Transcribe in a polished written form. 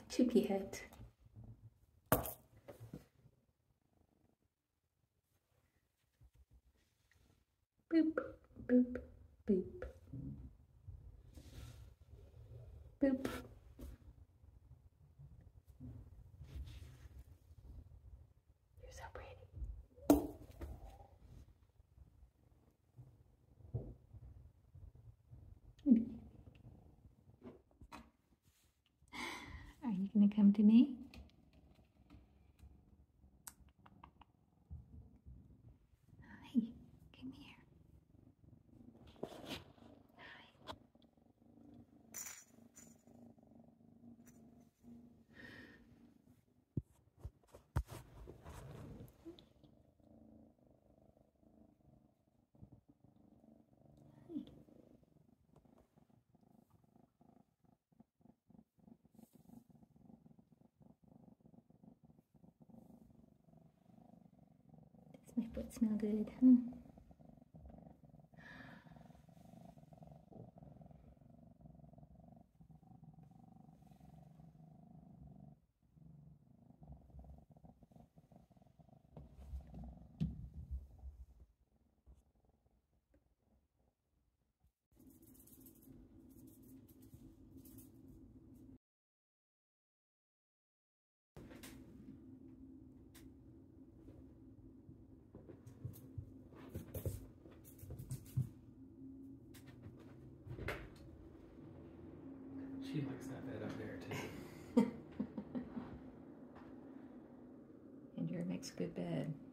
Chippy head. Boop, boop, boop. Boop. You're so pretty. Are you going to come to me? Hi, come here. Hi. Does my foot smell good, huh? She likes that bed up there too. Andrew makes a good bed.